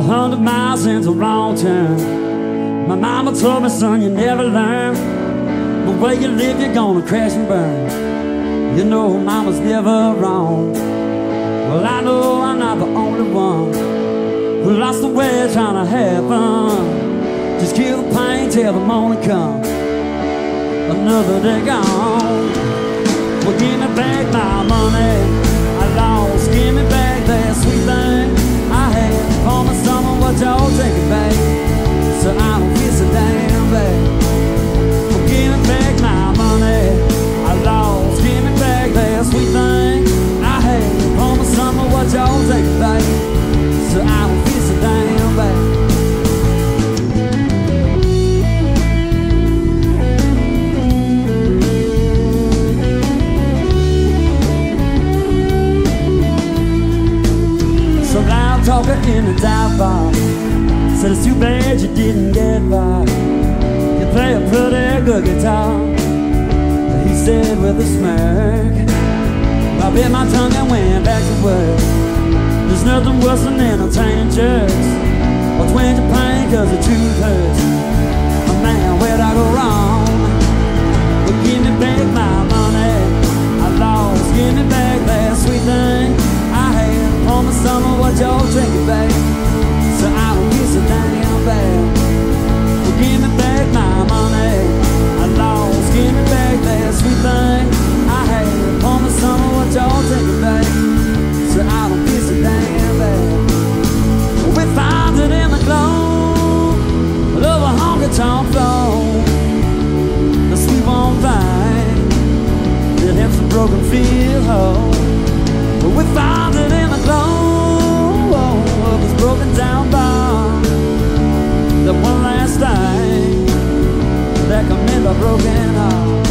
100 miles into the wrong turn. My mama told me, son, you never learn. The way you live, you're gonna crash and burn. You know mama's never wrong. Well, I know I'm not the only one who lost the way trying to have fun. Just kill the pain till the morning comes. Another day gone. Well, give me back my money I lost. Give me back that sweet thing I had. Promise someone what y'all take it back, so I don't feel so damn bad. Well, give me back my money I lost. Give me back that sweet thing I had. Promise someone what y'all take it back, so I don't feel so damn bad. Talking in the dive bar, said it's too bad you didn't get by. You play a pretty good guitar, he said with a smirk. I bit my tongue and went back to work. There's nothing worse than entertaining jerks, or twinge of pain cause the truth hurts. Oh man, where'd I go wrong? Well, give me back my money I lost. Give me back that sweet thing I had. Promise someone what y'all take it back, so I don't feel so damn bad. Well, give me back my money I lost. Give me back that sweet thing I had. Promise someone what y'all take it back, so I don't feel so damn bad. Well, we found it in the glow of a honky-tonk floor, the sweet warm thing that helps a broken feel whole. Well, we found it in the glow of this broken down bar, the one last thing that can mend a broken heart.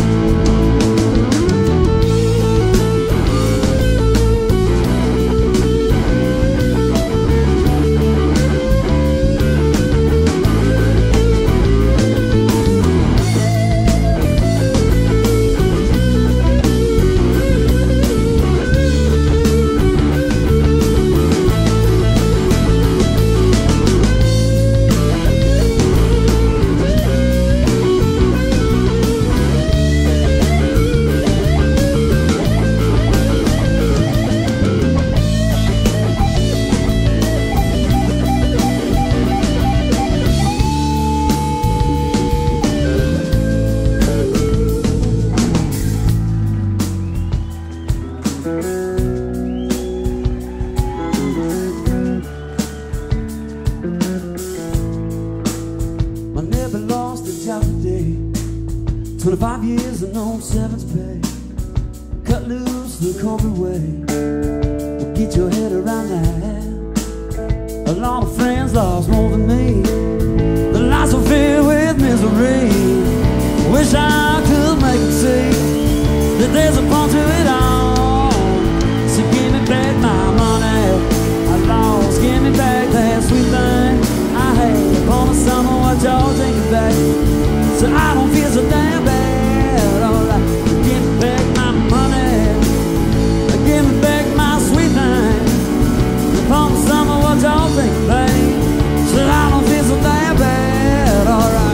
I never lost a job today. 25 years and no severance pay. Cut loose the corporate way. Well, get your head around that. A lot of friends lost more than me. The lives are filled with misery. Wish I could make them see that there's a point to it all. So give me back my money I lost. Give me back that sweet thing I had. Promise someone what y'all take it back, so I don't feel so damn bad. Alright, give me back my money, give me back my sweet thing. Promise someone what y'all take it back, so I don't feel so damn bad. Alright.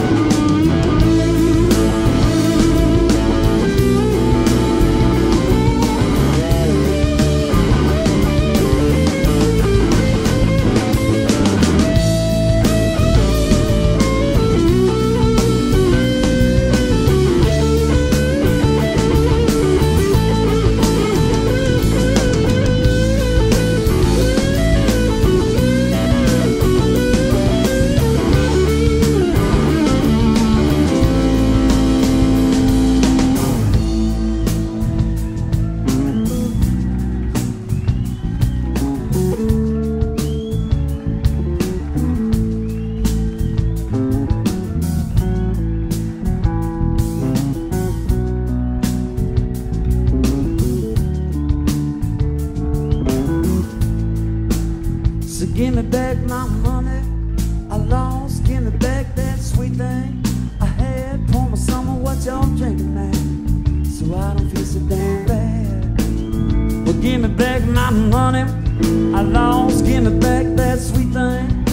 So give me back my money I lost. Give me back that sweet thing I had. Pour me some of what y'all drinking, man, so I don't feel so damn bad. Well, give me back my money I lost. Give me back that sweet thing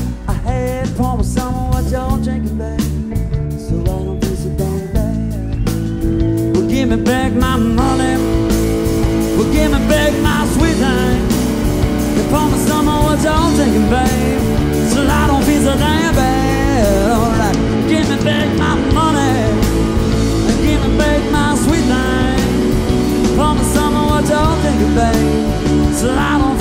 me back my money. Well, give me back my sweet thing. You promised someone what y'all thinking, babe. So I don't feel so damn bad. Alright, give me back my money. Give me back my sweet thing. You promised someone what y'all thinking, babe. So I don't